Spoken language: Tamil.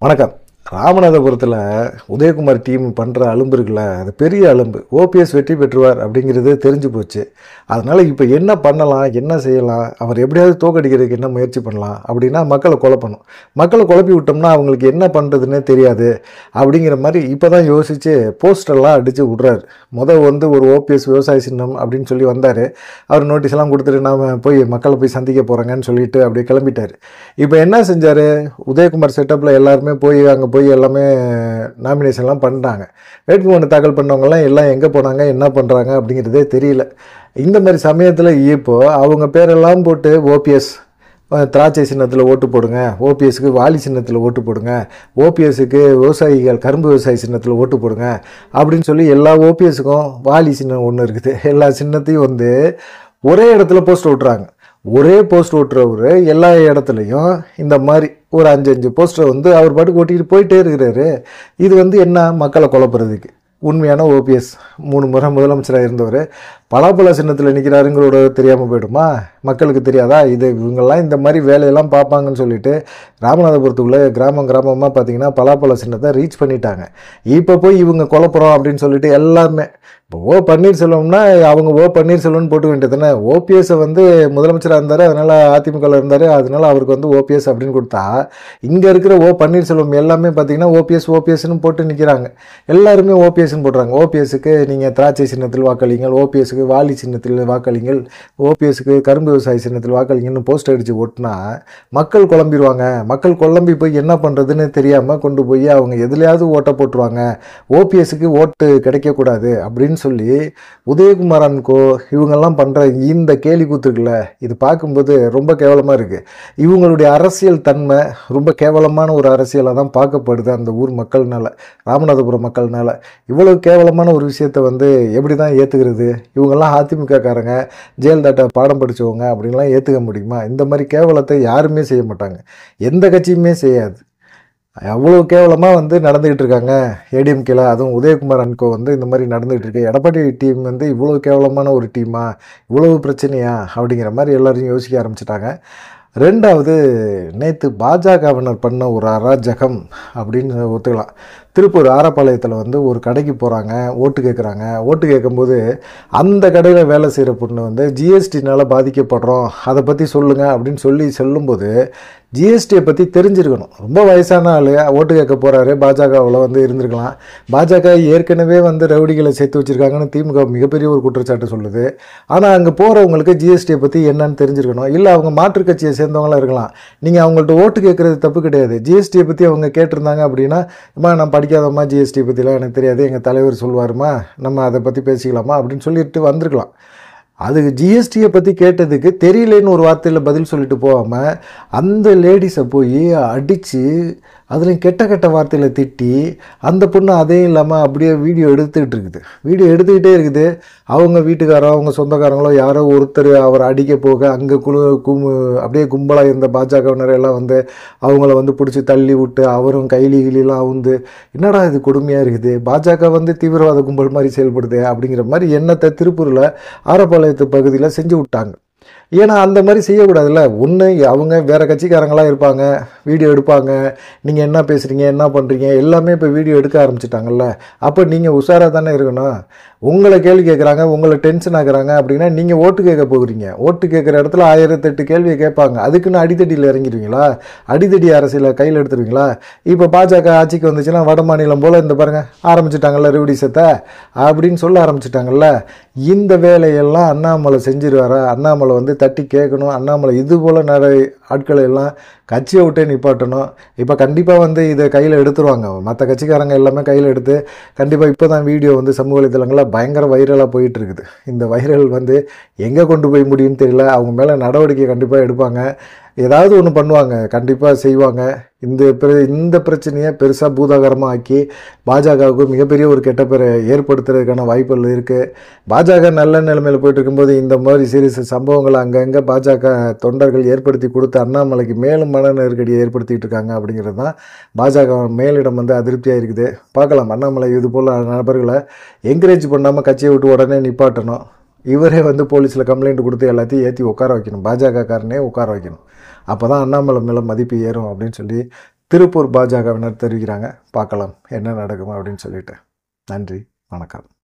வணக்கம். ராமநாதபுரத்தில் உதயகுமார் டீம் பண்ணுற அலும்பு இருக்குல்ல, அது பெரிய அலும்பு. ஓபிஎஸ் வெற்றி பெற்றுவார் அப்படிங்கிறது தெரிஞ்சு போச்சு. அதனால் இப்போ என்ன பண்ணலாம், என்ன செய்யலாம், அவர் எப்படியாவது தோக்கடிக்கிறதுக்கு என்ன முயற்சி பண்ணலாம் அப்படின்னா மக்களை குழப்பணும். மக்களை குழப்பி விட்டோம்னா அவங்களுக்கு என்ன பண்ணுறதுன்னே தெரியாது அப்படிங்கிற மாதிரி இப்போ தான் யோசித்து போஸ்டர்லாம் அடித்து விட்றாரு. ஒரு ஓபிஎஸ் விவசாய சின்னம் அப்படின்னு சொல்லி வந்தார். அவர் நோட்டீஸ்லாம் கொடுத்துட்டு நாம் மக்களை போய் சந்திக்க போகிறேங்கன்னு சொல்லிட்டு அப்படியே கிளம்பிட்டார். இப்போ என்ன செஞ்சார், உதயகுமார் செட்டப்பில் எல்லாருமே அங்கே போய் எல்லாமே நாமினேஷன்லாம் பண்ணிட்டாங்க. வேட்புமனு தாக்கல் பண்ணவங்கலாம் எல்லாம் எங்கே போனாங்க, என்ன பண்ணுறாங்க அப்படிங்கிறதே தெரியல. இந்த மாதிரி சமயத்தில் இப்போது அவங்க பேரெல்லாம் போட்டு ஓபிஎஸ் திராட்சை சின்னத்தில் ஓட்டு போடுங்க, ஓபிஎஸ்க்கு வாலி சின்னத்தில் ஓட்டு போடுங்க, ஓபிஎஸ்க்கு விவசாயிகள் கரும்பு விவசாய சின்னத்தில் ஓட்டு போடுங்க அப்படின்னு சொல்லி எல்லா ஓபிஎஸ்க்கும் வாலி சின்னம் ஒன்று இருக்குது. எல்லா சின்னத்தையும் ஒரே இடத்துல போஸ்ட் விட்றாங்க. ஒரே போஸ்ட் ஓட்டுறவர் எல்லா இடத்துலையும் இந்த மாதிரி ஒரு 5 போஸ்டரை அவர் பாட்டுக்கு ஓட்டிகிட்டு போயிட்டே இருக்கிறாரு. இது என்ன, மக்களை குழப்புறதுக்கு. உண்மையான ஓபிஎஸ் 3 முறை முதலமைச்சராக இருந்தவர் பலாப்பழ சின்னத்தில் நிற்கிறாருங்கிறோட தெரியாமல் போயிடுமா? மக்களுக்கு தெரியாதா? இவங்கெல்லாம் இந்த மாதிரி வேலையெல்லாம் பார்ப்பாங்கன்னு சொல்லிட்டு ராமநாதபுரத்துக்குள்ளே கிராமமாக பார்த்தீங்கன்னா பலாப்பழ சின்னத்தை ரீச் பண்ணிட்டாங்க. இப்போ போய் இவங்க குழப்புறோம் அப்படின்னு சொல்லிட்டு எல்லாருமே இப்போ பன்னீர்செல்வம்னா அவங்க பன்னீர்செல்வம்னு போட்டு வேண்டியது தானே. ஓபிஎஸ்ஸை முதலமைச்சராக இருந்தார், அதனால் அதிமுகவில் இருந்தார், அதனால் அவருக்கு ஓபிஎஸ் அப்படின்னு கொடுத்தா இங்கே இருக்கிற பன்னீர்செல்வம் எல்லாமே பார்த்தீங்கன்னா ஓபிஎஸ்ன்னு போட்டு நிற்கிறாங்க. எல்லாருமே ஓபிஎஸ்ன்னு போடுறாங்க. ஓபிஎஸ்க்கு நீங்கள் திராட்சை சின்னத்தில் வாக்களிங்கள், ஓபிஎஸ்க்கு வாலி சின்னத்தில் வாக்களிங்கள், ஓபிஎஸ்க்கு கரும்பு விவசாய சின்னத்தில் வாக்களிங்கன்னு போஸ்ட் அடித்து ஓட்டினா மக்கள் குழம்பிடுவாங்க. மக்கள் குழம்பி போய் என்ன பண்ணுறதுன்னு தெரியாமல் கொண்டு போய் அவங்க எதுலையாவது ஓட்டை போட்டுருவாங்க. ஓபிஎஸ்க்கு ஓட்டு கிடைக்கக்கூடாது அப்படின்னு சொல்லி உதயகுமார் அன்கோ இவங்கெல்லாம் பண்ணுற இந்த கேலி கூத்துக்குள்ள இது பார்க்கும்போது ரொம்ப கேவலமாக இருக்குது. இவங்களுடைய அரசியல் தன்மை ரொம்ப கேவலமான ஒரு அரசியலாக தான் பார்க்கப்படுது அந்த ஊர் மக்கள்னால, ராமநாதபுரம் மக்கள்னால. இவ்வளோ கேவலமான ஒரு விஷயத்தை எப்படி தான் ஏற்றுக்கிறது? இவங்கெல்லாம் அதிமுகக்காரங்க, ஜெயலலிதா பாடம் படித்தவங்க அப்படின்லாம் ஏற்றுக்க முடியுமா? இந்த மாதிரி கேவலத்தை யாருமே செய்ய மாட்டாங்க, எந்த கட்சியுமே செய்யாது. அவ்வளோ கேவலமாக நடந்துக்கிட்டு இருக்காங்க ஏடிஎம்கேல. அதுவும் உதயகுமார் அன்கோ இந்த மாதிரி நடந்துகிட்டு இருக்கு. எடப்பாடி டீம் இவ்வளோ கேவலமான ஒரு டீமா, இவ்வளோ பிரச்சனையா அப்படிங்கிற மாதிரி எல்லோரையும் யோசிக்க ஆரம்பிச்சிட்டாங்க. ரெண்டாவது, நேற்று பாஜகவினர் பண்ண ஒரு அராஜகம் அப்படின்னு ஒத்துக்கலாம். திருப்பூர் ஆரப்பாளையத்தில் ஒரு கடைக்கு போகிறாங்க, ஓட்டு கேட்குறாங்க. ஓட்டு கேட்கும்போது அந்த கடையில் வேலை செய்கிற பொண்ணு ஜிஎஸ்டினால் பாதிக்கப்படுறோம், அதை பற்றி சொல்லுங்கள் அப்படின்னு சொல்லி சொல்லும்போது ஜிஎஸ்டியை பற்றி தெரிஞ்சிருக்கணும். ரொம்ப வயசான ஆள் ஓட்டு கேட்க போகிறாரு, பாஜகவில் இருந்திருக்கலாம். பாஜக ஏற்கனவே ரவுடிகளை சேர்த்து வச்சுருக்காங்கன்னு திமுக மிகப்பெரிய ஒரு குற்றச்சாட்டு சொல்லுது. ஆனால் அங்கே போகிறவங்களுக்கு ஜிஎஸ்டியை பற்றி என்னன்னு தெரிஞ்சிருக்கணும். இல்லை அவங்க மாற்றுக் கட்சியை சேர்ந்தவங்களாம் இருக்கலாம். நீங்கள் அவங்கள்ட்ட ஓட்டு கேட்குறது தப்பு கிடையாது. ஜிஎஸ்டியை பற்றி அவங்க கேட்டிருந்தாங்க அப்படின்னா, நான் படிக்காதம்மா, ஜிஎஸ்டி பற்றிலாம் எனக்கு தெரியாது, எங்கள் தலைவர் சொல்லுவாருமா, நம்ம அதை பற்றி பேசிக்கலாமா அப்படின்னு சொல்லிட்டு வந்திருக்கலாம். அதுக்கு ஜிஎஸ்டியை பற்றி கேட்டதுக்கு தெரியலேன்னு ஒரு வார்த்தையில் பதில் சொல்லிட்டு போகாமல் அந்த லேடிஸை போய் அடித்து அதுலேயும் கெட்ட வார்த்தையில் திட்டி அந்த பொண்ணு அதையும் இல்லாமல் அப்படியே வீடியோ எடுத்துக்கிட்டே இருக்குது. அவங்க வீட்டுக்காரோ அவங்க சொந்தக்காரங்களோ யாரோ ஒருத்தர் அவர் அடிக்க போக அங்கே அப்படியே கும்பலாக இருந்த பாஜகவினர் எல்லாம் அவங்கள பிடிச்சி தள்ளி விட்டு அவரும் கைலிலாம் என்னடா இது கொடுமையாக இருக்குது, பாஜக தீவிரவாத கும்பல் மாதிரி செயல்படுது அப்படிங்கிற மாதிரி எண்ணத்தை திருப்பூரில் ஆரப்பாளையத்து பகுதியில் செஞ்சு விட்டாங்க. ஏன்னா அந்த மாதிரி செய்யக்கூடாதுல்ல. ஒன்று அவங்க வேறு கட்சிக்காரங்களாம் இருப்பாங்க, வீடியோ எடுப்பாங்க, நீங்கள் என்ன பேசுகிறீங்க என்ன பண்ணுறீங்க எல்லாமே இப்போ வீடியோ எடுக்க ஆரம்பிச்சிட்டாங்கல்ல. அப்போ நீங்கள் உஷாராக தானே இருக்கணும். உங்களை கேள்வி கேட்குறாங்க, உங்களை டென்ஷன் ஆகுறாங்க அப்படின்னா நீங்கள் ஓட்டு கேட்க போகிறீங்க. ஓட்டு கேட்குற இடத்துல 1008 கேள்வியை கேட்பாங்க. அதுக்குன்னு அடித்தடியில் இறங்கிடுவீங்களா? அடித்தடி அரசியலை கையில் எடுத்துருவீங்களா? இப்போ பாஜக ஆட்சிக்கு வந்துச்சுன்னா வட மாநிலம் போல் இந்த பாருங்கள் ஆரம்பிச்சிட்டாங்கல்ல ரவுடிசத்தை அப்படின்னு சொல்ல ஆரம்பிச்சிட்டாங்கல்ல. இந்த வேலையெல்லாம் அண்ணாமலை செஞ்சிருவாரா? அண்ணாமலை தட்டி கேட்கணும். அண்ணாமலை இது போல் நிறைய ஆட்களை எல்லாம் கட்சியை விட்டே நிப்பாட்டணும். இப்போ கண்டிப்பாக இதை கையில் எடுத்துருவாங்க. மற்ற கட்சிக்காரங்க எல்லாமே கையில் எடுத்து கண்டிப்பாக இப்போ தான் வீடியோ சமூக வலைதளங்களில் பயங்கர வைரலாக போயிட்டுருக்குது. இந்த வைரல் எங்கே கொண்டு போய் முடியும்னு தெரியல. அவங்க மேலே நடவடிக்கை கண்டிப்பாக எடுப்பாங்க, ஏதாவது ஒன்று பண்ணுவாங்க, கண்டிப்பாக செய்வாங்க. இந்த பிரச்சனையை பெருசாக பூதாகரமாக ஆக்கி பாஜகவுக்கு மிகப்பெரிய ஒரு கெட்ட பேரை ஏற்படுத்துறதுக்கான வாய்ப்புகள் இருக்குது. பாஜக நல்ல நிலைமையில் போயிட்டு இருக்கும்போது இந்த மாதிரி சீரியஸ் சம்பவங்களை அங்கங்கே பாஜக தொண்டர்கள் ஏற்படுத்தி கொடுத்து அண்ணாமலைக்கு மேலும் மன நெருக்கடியை ஏற்படுத்திகிட்டு இருக்காங்க அப்படிங்கிறது தான் பாஜக மேலிடம் அதிருப்தியாக இருக்குது. பார்க்கலாம், அண்ணாமலை இது போல் நபர்களை என்கரேஜ் பண்ணாமல் கட்சியை விட்டு உடனே நிப்பாட்டணும். இவரே போலீஸில் கம்ப்ளைண்ட் கொடுத்து எல்லாத்தையும் ஏற்றி உட்கார வைக்கணும், பாஜக காரனே உட்கார வைக்கணும். அப்போ தான் அண்ணாமலை மேலே மதிப்பு ஏறும் அப்படின்னு சொல்லி திருப்பூர் பாஜகவினர் தெரிவிக்கிறாங்க. பார்க்கலாம் என்ன நடக்கும் அப்படின்னு சொல்லிட்டு. நன்றி, வணக்கம்.